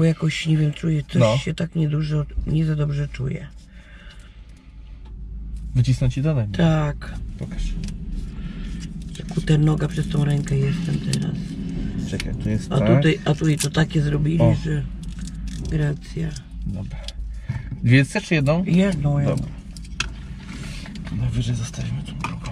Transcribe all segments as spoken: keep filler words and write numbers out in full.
bo jakoś, nie wiem, czuję, coś no. się tak niedużo, nie za dobrze czuję. Wycisnąć ci dalej? Tak. Pokaż. Kuter noga przez tą rękę jestem teraz. Czekaj, tu jest a tak. Tutaj, a tutaj to takie zrobili, o. że... Gracja. Dobra. Dwie chcesz czy jedną? Jedną, jedną. Dobra. Najwyżej zostawimy tą drugą.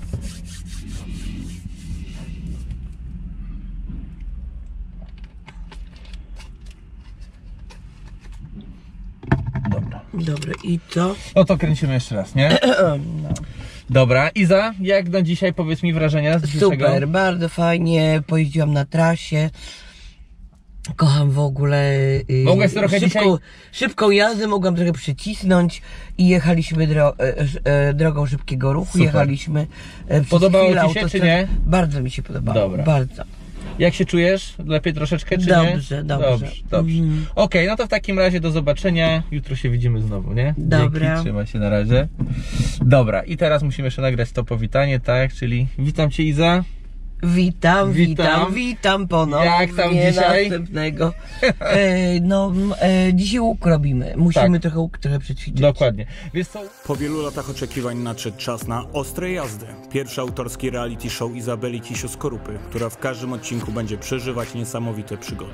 Dobra. Dobra, i co? No to kręcimy jeszcze raz, nie? No. Dobra, Iza, jak na dzisiaj, powiedz mi wrażenia z dzisiejszego? Super, bardzo fajnie, pojeździłam na trasie. Kocham w ogóle yy, Mogłeś trochę szybką, dzisiaj... szybką jazdę, mogłam trochę przycisnąć i jechaliśmy dro e, e, drogą szybkiego ruchu. Super. Jechaliśmy e, przez Podobało chwilę, ci się, autostrad... czy nie? Bardzo mi się podobało, Dobra. bardzo. Jak się czujesz? Lepiej troszeczkę, czy dobrze, nie? Dobrze, dobrze. dobrze. Mm. Okej, okay, no to w takim razie do zobaczenia. Jutro się widzimy znowu, nie? Dobra. Dzięki, trzymaj się na razie. Dobra, i teraz musimy jeszcze nagrać to powitanie, tak? Czyli witam Cię, Iza. Witam, witam, witam, witam ponownie. Jak tam dzisiaj? Następnego. E, no, e, dzisiaj łuk robimy. Musimy tak. trochę łuk trochę przećwiczyć. Dokładnie. Wiesz co? Po wielu latach oczekiwań nadszedł czas na ostre jazdy. Pierwszy autorski reality show Izabeli Kisio-Skorupy, która w każdym odcinku będzie przeżywać niesamowite przygody.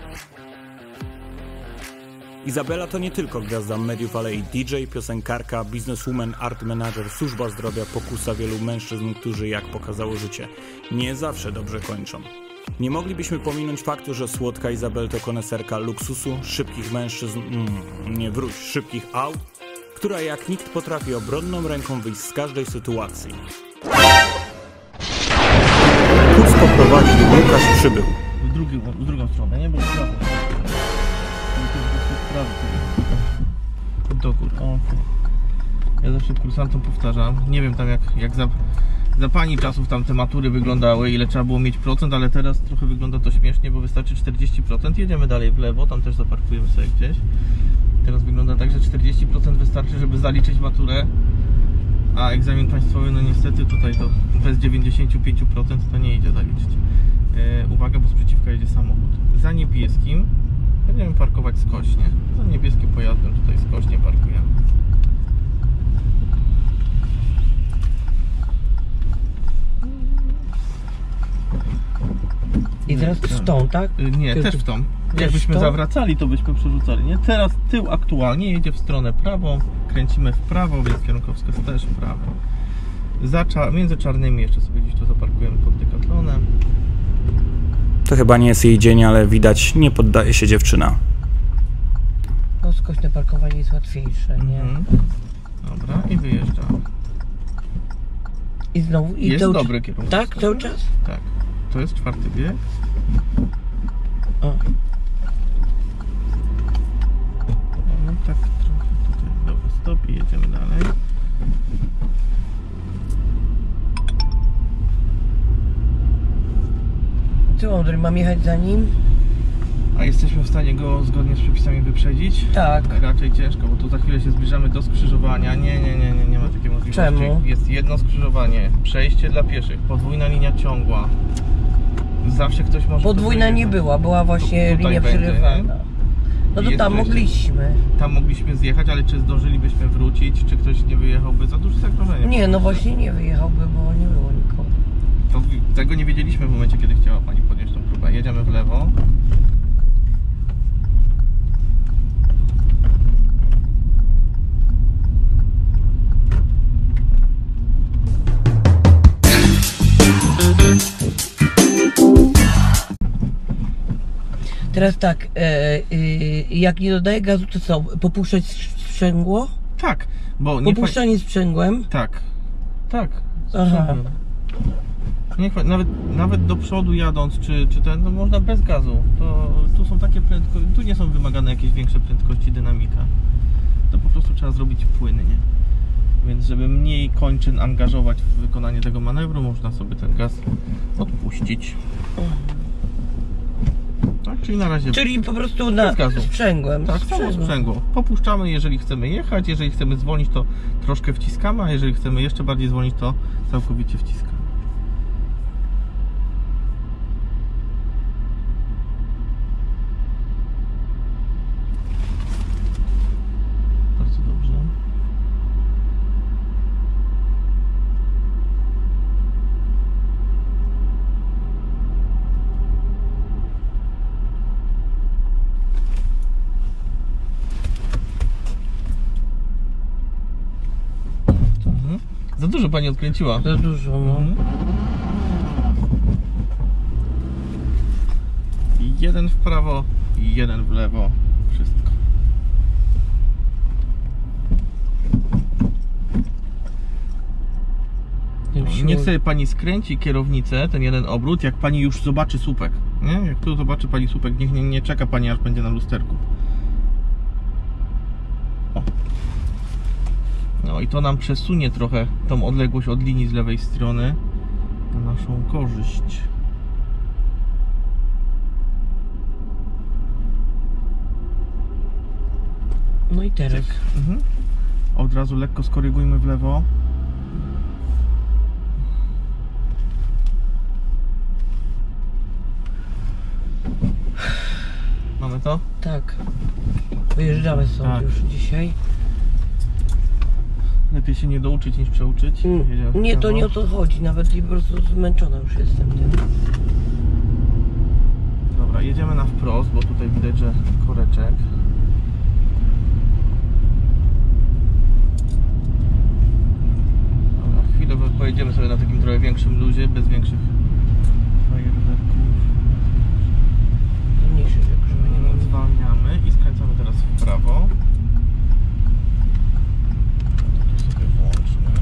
Izabela to nie tylko gwiazda mediów, ale i D J, piosenkarka, bizneswoman, art manager, służba zdrowia, pokusa wielu mężczyzn, którzy, jak pokazało życie, nie zawsze dobrze kończą. Nie moglibyśmy pominąć faktu, że słodka Izabel to koneserka luksusu, szybkich mężczyzn, mm, nie wróć, szybkich aut, która jak nikt potrafi obronną ręką wyjść z każdej sytuacji. Kurs poprowadził Łukasz Przybył. W, drugi, w drugą stronę, nie? Bo w prawo. Do góry. O. Ja zawsze kursantom powtarzam, nie wiem tam jak, jak za, za pani czasów tam te matury wyglądały, ile trzeba było mieć procent, ale teraz trochę wygląda to śmiesznie, bo wystarczy czterdzieści procent, jedziemy dalej w lewo, tam też zaparkujemy sobie gdzieś. Teraz wygląda tak, że czterdzieści procent wystarczy, żeby zaliczyć maturę, a egzamin państwowy, no niestety tutaj to bez dziewięćdziesiąt pięć procent to nie idzie zaliczyć. E, uwaga, bo sprzeciwka jedzie samochód. Za niebieskim będziemy parkować skośnie. Za niebieskim pojazdem tutaj skośnie parkujemy. I teraz w tą, tak? Nie, Ty, też w tą. Jakbyśmy zawracali, to byśmy przerzucali. Nie? Teraz tył aktualnie jedzie w stronę prawą, kręcimy w prawo, więc kierunkowskaz też w prawo. Za czar między czarnymi jeszcze sobie gdzieś to zaparkujemy pod Decathlonem. To chyba nie jest jej dzień, ale widać, nie poddaje się dziewczyna. No skośne parkowanie jest łatwiejsze, nie? Mhm. Dobra, i wyjeżdżamy. I znowu i jest to... dobry kierunek. Tak, cały czas? Tak. To jest czwarty bieg. O. No tak trochę tutaj. Dobra, stop i jedziemy dalej. Co, Andrzej, mam jechać za nim? A jesteśmy w stanie go zgodnie z przepisami wyprzedzić? Tak. Raczej ciężko, bo tu za chwilę się zbliżamy do skrzyżowania. Nie, nie, nie, nie, nie ma takiej możliwości. Czemu? Jest jedno skrzyżowanie, przejście dla pieszych, podwójna linia ciągła. Zawsze ktoś może... Podwójna nie była, była właśnie Tutaj linia będzie, przerywana. No to tam mogliśmy. Tam mogliśmy zjechać, ale czy zdążylibyśmy wrócić? Czy ktoś nie wyjechałby? Za duże zagrożenie. Nie, no właśnie nie wyjechałby, bo nie było nikogo. To, tego nie wiedzieliśmy w momencie, kiedy chciała pani podnieść tą próbę. Jedziemy w lewo. Teraz tak, e, e, jak nie dodaję gazu, to co? Popuszczać sprzęgło? Tak, bo nie Popuszczanie sprzęgłem? Tak, tak. Aha. Nie, nawet, nawet do przodu jadąc, czy, czy ten, no można bez gazu. To, tu są takie prędkości, tu nie są wymagane jakieś większe prędkości, dynamika. To po prostu trzeba zrobić płynnie. Więc żeby mniej kończyn angażować w wykonanie tego manewru, można sobie ten gaz odpuścić. Tak, czyli na razie. Czyli po prostu na sprzęgłem. Tak, samo sprzęgło. Popuszczamy, jeżeli chcemy jechać, jeżeli chcemy zwolnić, to troszkę wciskamy, a jeżeli chcemy jeszcze bardziej zwolnić, to całkowicie wciskamy. dużo pani odkręciła. Za dużo, no. Mhm. Jeden w prawo i jeden w lewo. Wszystko. Niech sobie pani skręci kierownicę, ten jeden obrót, jak pani już zobaczy słupek. Nie? Jak tu zobaczy pani słupek, niech nie, nie czeka pani, aż będzie na lusterku. O. No i to nam przesunie trochę tą odległość od linii z lewej strony na naszą korzyść. No i teraz. Mhm. Od razu lekko skorygujmy w lewo. Mamy to? Tak. Wyjeżdżamy stąd Tak. już dzisiaj. Lepiej się nie douczyć niż przeuczyć. Jedziemy w Nie, to prawo. nie o to chodzi. Nawet i po prostu zmęczona już jestem tym. Dobra, jedziemy na wprost, bo tutaj widać, że koreczek. Dobra, chwilę pojedziemy sobie na takim trochę większym luzie, bez większych fajerwerków. Mniejszy, że krzywy nie mam. Zwalniamy i skręcamy teraz w prawo. Tu sobie włączmy.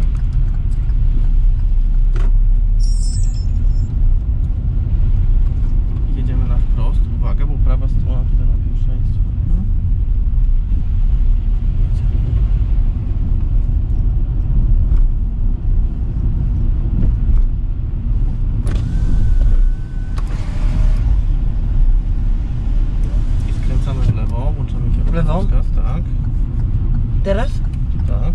Jedziemy na wprost. Uwaga, bo prawa strona tutaj ma pierwszeństwo. I skręcamy w lewo, włączamy W lewo? kierunkowskaz, tak. Teraz? Tak.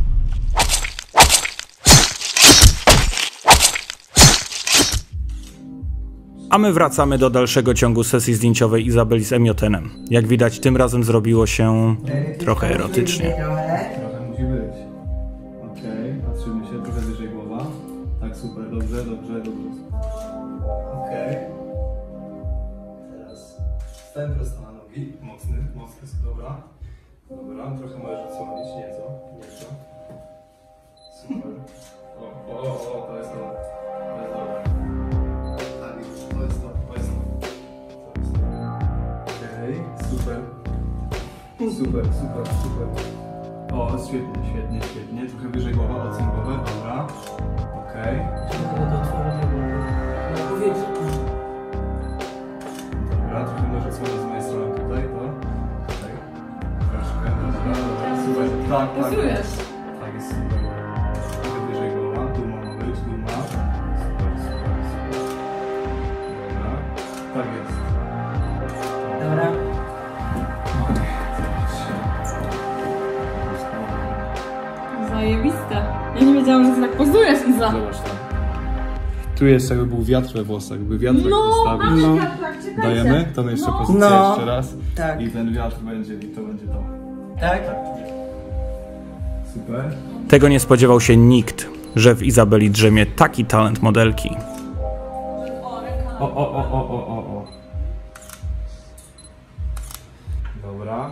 A my wracamy do dalszego ciągu sesji zdjęciowej Izabeli z Emiotenem. Jak widać, tym razem zrobiło się trochę erotycznie. Trochę musi być. Okej, okay, patrzymy się, trochę wyżej głowa. Tak, super, dobrze, dobrze, dobrze. Okej. Okay. Teraz stań prosto na nogi, mocny, mocny, dobra. Dobra, trochę możesz odsłonić, nieco, nieco. Super. O, o, o, to jest to. To jest dobre. Tak, to jest to, to jest to. To jest to. Okej, okay, super. Super, super, super. O, świetnie, świetnie, świetnie. Trochę wyżej głowa, ocen głowę, dobra. Okej. Dobra, trochę może odsłonić z mojej strony tutaj, to. Tutaj. Troszkę, dobra, dobra. Super, tak, tak. Tak jest super. Trochę wyżej głowa, tu ma być, tu ma. Super, super, super. Dobra. Tak jest. Dobra. Zajebiste. Ja nie wiedziałam, że ty tak pozujesz, Iza. Zobacz tam. Tu jest jakby był wiatr we włosach, jakby wiatrak No, postawić. mamy No. wiatrak, czekajcie. Dajemy? Tam jeszcze No. pozycję No. jeszcze raz. Tak. I ten wiatr będzie, i to będzie to. Tak? Super. Tego nie spodziewał się nikt, że w Izabeli drzemie taki talent modelki. O, o, o, o, o, o, o. Dobra.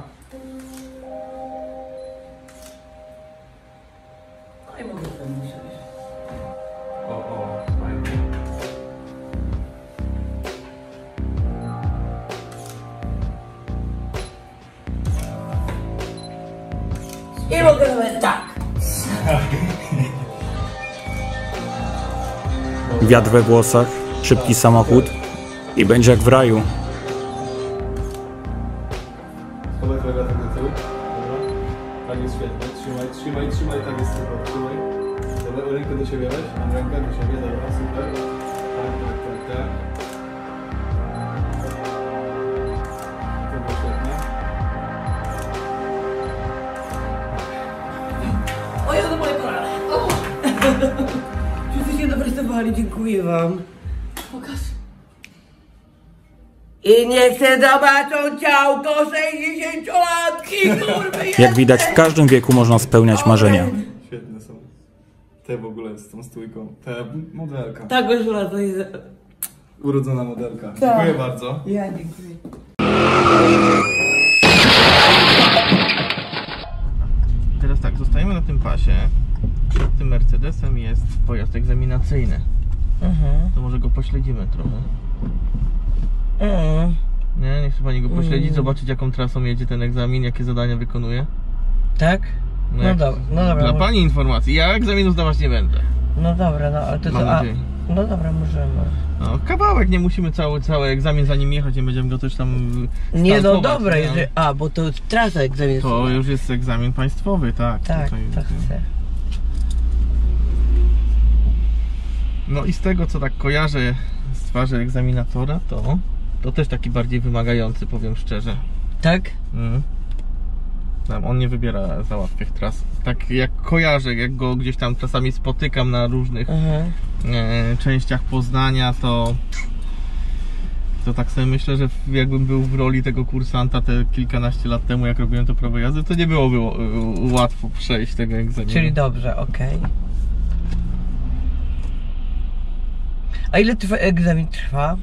No i mogę tam myśleć. O, o, fajnie. I mogę nawet tak. Wiatr we włosach, szybki samochód i będzie jak w raju. Schowaj trochę wiatr do tyłu. Dobra. Tak jest świetnie. Trzymaj, trzymaj, trzymaj, tak jest super. Trzymaj. Dobra, rękę do siebie weź. Mam rękę do siebie, dobra, super. Tak, tak, tak, tak. To było świetnie. O, ja to moje kolana. Wszyscy się dopracowali, dziękuję wam. Pokaż. I nie chcę zobaczyć ciałko sześćdziesięciolatki, kurwy. Jak widać, w każdym wieku można spełniać marzenia. Świetne są. Te w ogóle z tą stójką. Ta modelka. Tak, Urszula, to jest... Urodzona modelka. Tak. Dziękuję bardzo. Ja dziękuję. Teraz tak, zostajemy na tym pasie. tym Mercedesem jest pojazd egzaminacyjny. Mhm. To może go pośledzimy trochę. Mhm. Nie, nie chce pani go pośledzić, Mm. zobaczyć jaką trasą jedzie ten egzamin, jakie zadania wykonuje? Tak? No, jak- dobra, no dobra. Dla może- pani informacji, ja egzaminu zdawać nie będę. No dobra, no ale to Mam co? A, nadzieję. no dobra, możemy. No, kawałek, nie musimy cały, cały egzamin za nim jechać, nie będziemy go też tam Nie, no startować, dobra, nie? jeżeli... A, bo to trasa egzaminacyjna. To już jest egzamin państwowy, tak. Tak, Tutaj- to chcę. No i z tego, co tak kojarzę z twarzy egzaminatora, to to też taki bardziej wymagający, powiem szczerze. Tak? Mm. Tam on nie wybiera za łatwych tras. Tak jak kojarzę, jak go gdzieś tam czasami spotykam na różnych Mhm. e, częściach Poznania, to to tak sobie myślę, że jakbym był w roli tego kursanta te kilkanaście lat temu, jak robiłem to prawo jazdy, to nie byłoby ł- łatwo przejść tego egzaminu. Czyli dobrze, okej. A ile trwa, egzamin trwa?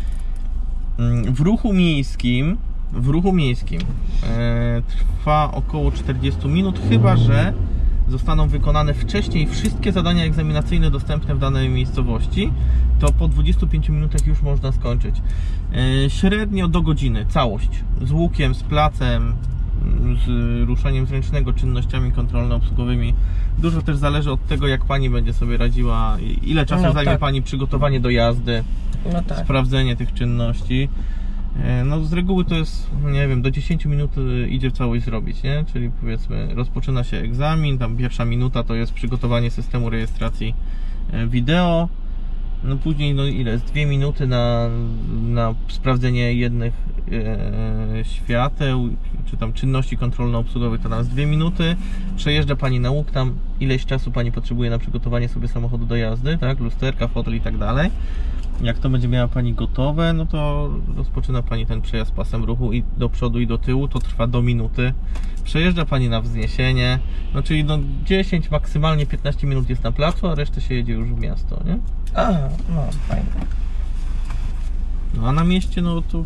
Mm, W ruchu miejskim, w ruchu miejskim e, trwa około czterdzieści minut, chyba że zostaną wykonane wcześniej wszystkie zadania egzaminacyjne dostępne w danej miejscowości, to po dwudziestu pięciu minutach już można skończyć. E, średnio do godziny, całość, z łukiem, z placem, z ruszeniem zręcznego, czynnościami kontrolno-obsługowymi. Dużo też zależy od tego, jak pani będzie sobie radziła, ile czasu No zajmie tak. pani przygotowanie do jazdy, No tak. sprawdzenie tych czynności. E, No z reguły to jest, nie wiem, do dziesięciu minut e, idzie całość zrobić, nie? Czyli powiedzmy rozpoczyna się egzamin, tam pierwsza minuta to jest przygotowanie systemu rejestracji e, wideo, no później no ile jest, dwie minuty na, na sprawdzenie jednych e, świateł, czy tam czynności kontrolno-obsługowych, to nas dwie minuty, przejeżdża pani na łuk, tam ileś czasu pani potrzebuje na przygotowanie sobie samochodu do jazdy, tak, lusterka, fotel i tak dalej. Jak to będzie miała pani gotowe, no to rozpoczyna pani ten przejazd pasem ruchu i do przodu i do tyłu, to trwa do minuty. Przejeżdża pani na wzniesienie, no czyli no dziesięć, maksymalnie piętnaście minut jest na placu, a resztę się jedzie już w miasto, nie? Aha, no fajnie. No a na mieście, no to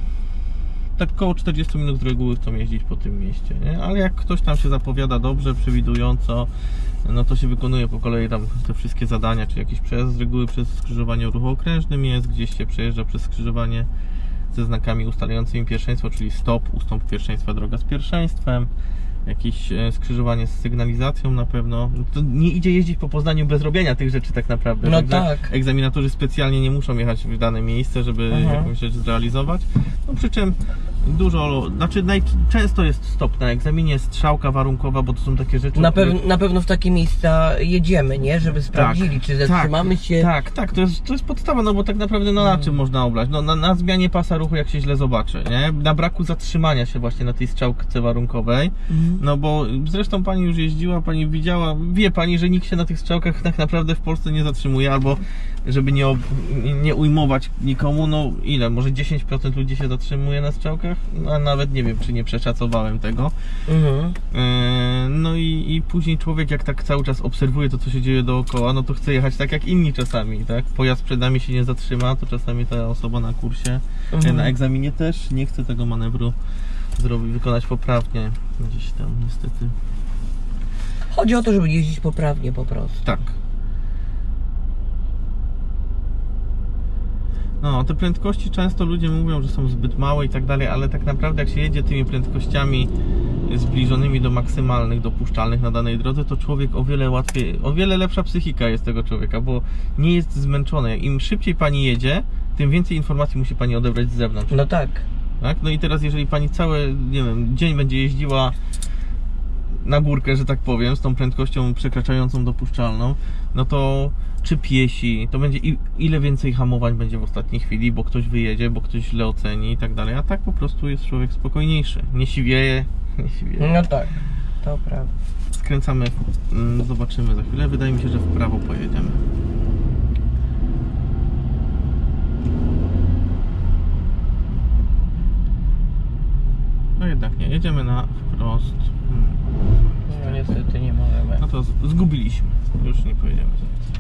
tak około czterdzieści minut z reguły chcą jeździć po tym mieście, nie? Ale jak ktoś tam się zapowiada dobrze, przewidująco, no to się wykonuje po kolei tam te wszystkie zadania, czy jakiś przejazd z reguły przez skrzyżowanie o ruchu okrężnym jest, gdzieś się przejeżdża przez skrzyżowanie ze znakami ustalającymi pierwszeństwo, czyli stop, ustąp pierwszeństwa, droga z pierwszeństwem, jakieś e, skrzyżowanie z sygnalizacją na pewno. To nie idzie jeździć po Poznaniu bez robienia tych rzeczy tak naprawdę. No Także tak. egzaminatorzy specjalnie nie muszą jechać w dane miejsce, żeby Mhm. jakąś rzecz zrealizować. No przy czym dużo, znaczy najczęsto jest stop na egzaminie, strzałka warunkowa, bo to są takie rzeczy, Na, o których- pew na pewno w takie miejsca jedziemy, nie? Żeby sprawdzili, czy zatrzymamy tak, się. Tak, tak, to jest, to jest podstawa, no bo tak naprawdę no, na czym można oblać? No, na, na zmianie pasa ruchu, jak się źle zobaczy, nie? Na braku zatrzymania się właśnie na tej strzałce warunkowej, Mhm. no bo zresztą pani już jeździła, pani widziała, wie pani, że nikt się na tych strzałkach tak naprawdę w Polsce nie zatrzymuje, albo żeby nie, ob- nie ujmować nikomu, no ile, może dziesięć procent ludzi się zatrzymuje na strzałkach, a nawet nie wiem, czy nie przeszacowałem tego. Mhm. Eee, No i, i później człowiek, jak tak cały czas obserwuje to, co się dzieje dookoła, no to chce jechać tak jak inni czasami, tak? Pojazd przed nami się nie zatrzyma, to czasami ta osoba na kursie, Mhm. na egzaminie też nie chce tego manewru zrobić, wykonać poprawnie gdzieś tam niestety. Chodzi o to, żeby jeździć poprawnie po prostu. Tak. No, te prędkości często ludzie mówią, że są zbyt małe i tak dalej, ale tak naprawdę jak się jedzie tymi prędkościami zbliżonymi do maksymalnych, dopuszczalnych na danej drodze, to człowiek o wiele łatwiej, o wiele lepsza psychika jest tego człowieka, bo nie jest zmęczony. Im szybciej pani jedzie, tym więcej informacji musi pani odebrać z zewnątrz. No tak. Tak? No i teraz jeżeli pani cały, nie wiem, dzień będzie jeździła na górkę, że tak powiem, z tą prędkością przekraczającą dopuszczalną, no to czy piesi, to będzie i, ile więcej hamowań będzie w ostatniej chwili, bo ktoś wyjedzie, bo ktoś źle oceni i tak dalej, a tak po prostu jest człowiek spokojniejszy, nie siwieje, nie siwieje. No tak. To prawda. Skręcamy, mm, zobaczymy za chwilę, wydaje mi się, że w prawo pojedziemy. No jednak nie, jedziemy na wprost. Hmm. No niestety nie możemy. No to z- zgubiliśmy, już nie pojedziemy.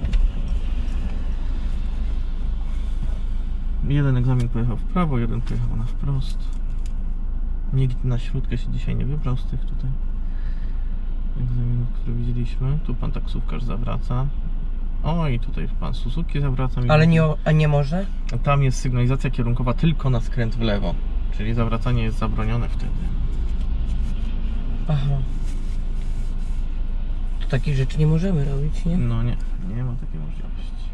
Jeden egzamin pojechał w prawo, jeden pojechał na wprost. Nikt na śródkę się dzisiaj nie wybrał z tych tutaj. egzaminów, który widzieliśmy. Tu pan taksówkarz zawraca. O, i tutaj pan Suzuki zawraca. Ale nie, a nie może? Tam jest sygnalizacja kierunkowa tylko na skręt w lewo. Czyli zawracanie jest zabronione wtedy. Aha. To takich rzeczy nie możemy robić, nie? No nie, nie ma takiej możliwości.